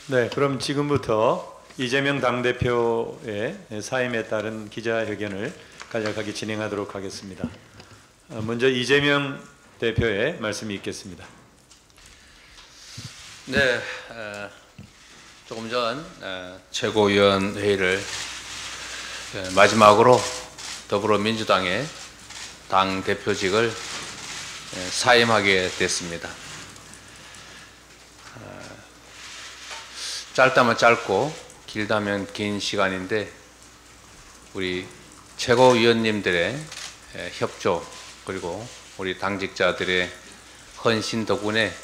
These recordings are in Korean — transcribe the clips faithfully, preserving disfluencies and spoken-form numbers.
네, 그럼 지금부터 이재명 당대표의 사임에 따른 기자회견을 간략하게 진행하도록 하겠습니다. 먼저 이재명 대표의 말씀이 있겠습니다. 네, 어, 조금 전 어, 최고위원회의를 어, 마지막으로 더불어민주당의 당 대표직을 어, 사임하게 됐습니다. 어, 짧다면 짧고 길다면 긴 시간인데 우리 최고위원님들의 에, 협조 그리고 우리 당직자들의 헌신 덕분에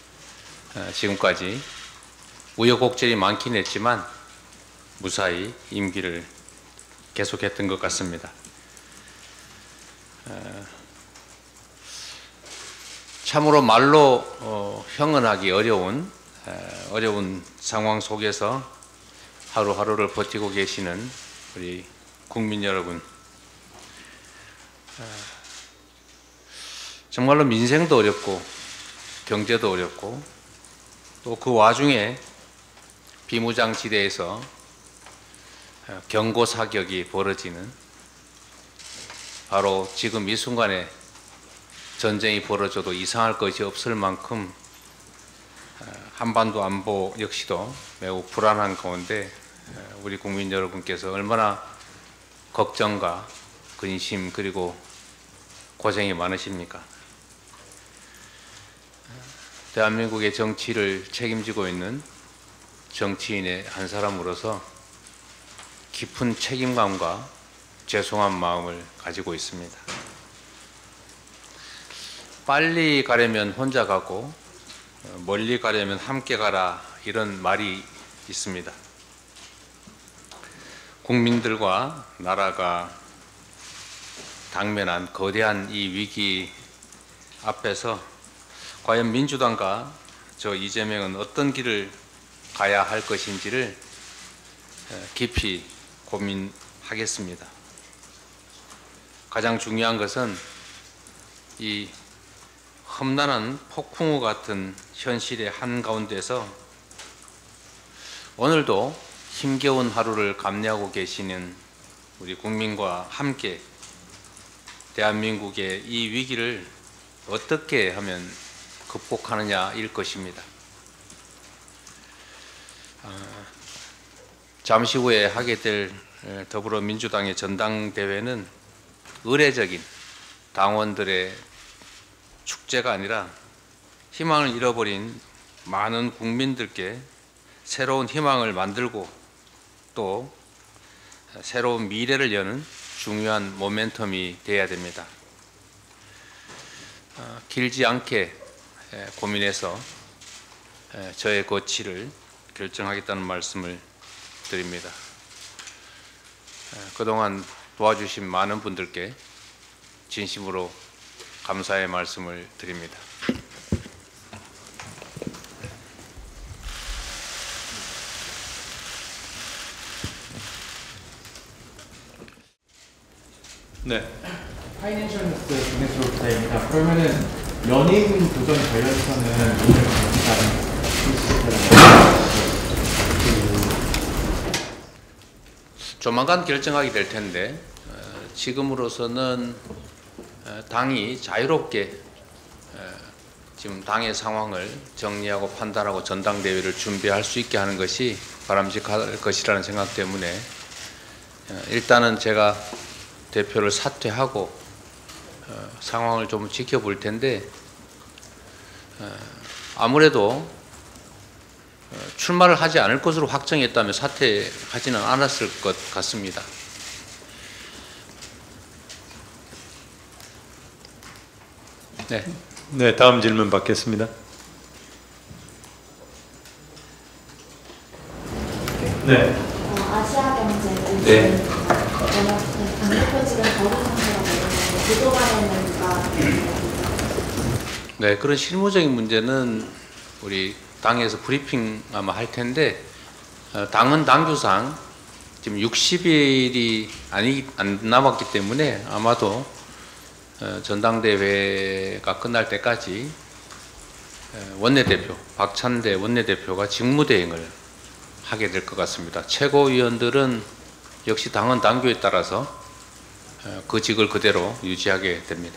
지금까지 우여곡절이 많긴 했지만 무사히 임기를 계속했던 것 같습니다. 참으로 말로 형언하기 어려운 어려운 상황 속에서 하루하루를 버티고 계시는 우리 국민 여러분, 정말로 민생도 어렵고 경제도 어렵고 또 그 와중에 비무장지대에서 경고 사격이 벌어지는, 바로 지금 이 순간에 전쟁이 벌어져도 이상할 것이 없을 만큼 한반도 안보 역시도 매우 불안한 가운데 우리 국민 여러분께서 얼마나 걱정과 근심 그리고 고생이 많으십니까? 대한민국의 정치를 책임지고 있는 정치인의 한 사람으로서 깊은 책임감과 죄송한 마음을 가지고 있습니다. 빨리 가려면 혼자 가고 멀리 가려면 함께 가라, 이런 말이 있습니다. 국민들과 나라가 당면한 거대한 이 위기 앞에서 과연 민주당과 저 이재명은 어떤 길을 가야 할 것인지를 깊이 고민하겠습니다. 가장 중요한 것은 이 험난한 폭풍우 같은 현실의 한가운데서 오늘도 힘겨운 하루를 감내하고 계시는 우리 국민과 함께 대한민국의 이 위기를 어떻게 하면 극복하느냐일 것입니다. 어, 잠시 후에 하게 될 더불어민주당의 전당대회는 의례적인 당원들의 축제가 아니라 희망을 잃어버린 많은 국민들께 새로운 희망을 만들고 또 새로운 미래를 여는 중요한 모멘텀이 되어야 됩니다. 어, 길지 않게 고민해서 저의 거취를 결정하겠다는 말씀을 드립니다. 그동안 도와주신 많은 분들께 진심으로 감사의 말씀을 드립니다. 네. 파이낸셜 뉴스 김혜수 기자입니다. 그러면은 연예인 도전 관련해서는 오늘 당사는 조만간 결정하게 될 텐데 어, 지금으로서는 어, 당이 자유롭게 어, 지금 당의 상황을 정리하고 판단하고 전당대회를 준비할 수 있게 하는 것이 바람직할 것이라는 생각 때문에 어, 일단은 제가 대표를 사퇴하고 어, 상황을 좀 지켜볼 텐데 어, 아무래도 어, 출마를 하지 않을 것으로 확정했다면 사퇴하지는 않았을 것 같습니다. 네. 네, 다음 질문 받겠습니다. 네. 어, 아시아경제 네. 당대표직은 거부 상태라고 했는데 부도간에는 누가 네, 그런 실무적인 문제는 우리 당에서 브리핑 아마 할 텐데 어, 당은 당규상 지금 육십 일이 아니 안 남았기 때문에 아마도 어, 전당대회가 끝날 때까지 어, 원내대표 박찬대 원내대표가 직무대행을 하게 될 것 같습니다. 최고위원들은 역시 당헌 당규에 따라서 그 직을 그대로 유지하게 됩니다.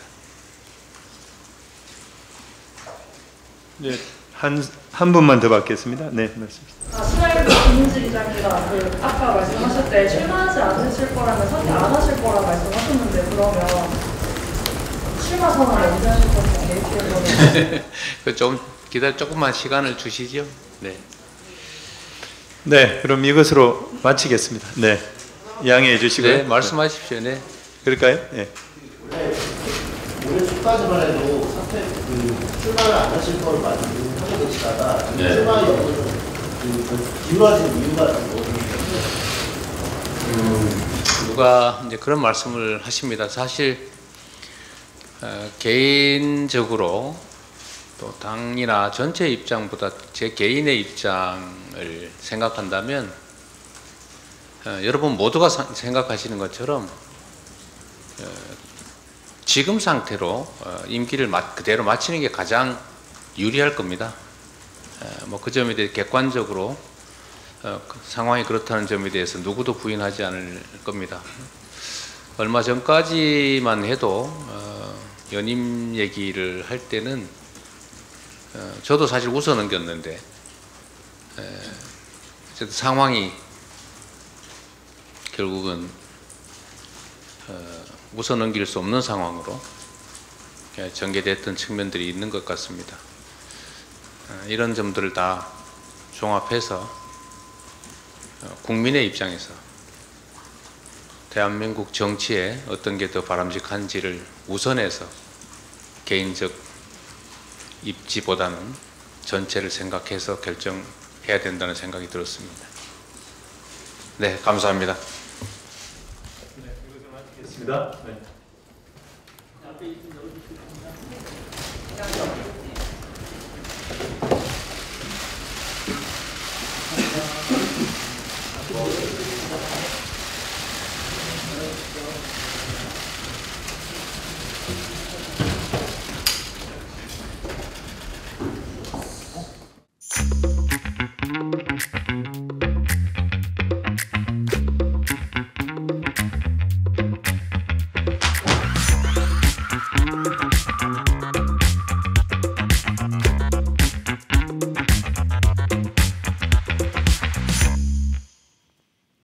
네, 한, 한 분만 더 받겠습니다. 네, 말씀. 아, 신하일보 김민지 기자입니다. 그 아까 말씀하실 때 출마하지 않으실 거라면 선택 안 하실 거라 말씀하셨는데 그러면 출마 선언을 언제 하실 건지 계획을 그 좀 기다려 조금만 시간을 주시죠. 네. 네, 그럼 이것으로 마치겠습니다. 네, 양해해 주시고요. 네, 말씀하십시오. 네. 그럴까요? 네. 올해 초까지만 해도 사퇴 그 출마를 안 하실 걸 많이 하고 계시다가 네. 출마 여부를 그 미뤄진 이유가 뭐죠? 누가 이제 그런 말씀을 하십니다. 사실 어, 개인적으로 또 당이나 전체 입장보다 제 개인의 입장을 생각한다면 어, 여러분 모두가 사, 생각하시는 것처럼 어, 지금 상태로 어, 임기를 마, 그대로 마치는 게 가장 유리할 겁니다. 뭐 그 점에 대해 객관적으로 어, 그 상황이 그렇다는 점에 대해서 누구도 부인하지 않을 겁니다. 얼마 전까지만 해도 어, 연임 얘기를 할 때는 어, 저도 사실 웃어 넘겼는데 에, 어쨌든 상황이 결국은 어, 웃어 넘길 수 없는 상황으로 전개됐던 측면들이 있는 것 같습니다. 어, 이런 점들을 다 종합해서 어, 국민의 입장에서 대한민국 정치에 어떤 게 더 바람직한지를 우선해서 개인적 입지보다는 전체를 생각해서 결정해야 된다는 생각이 들었습니다. 네, 감사합니다. 네, 이것으로 마치겠습니다. 네.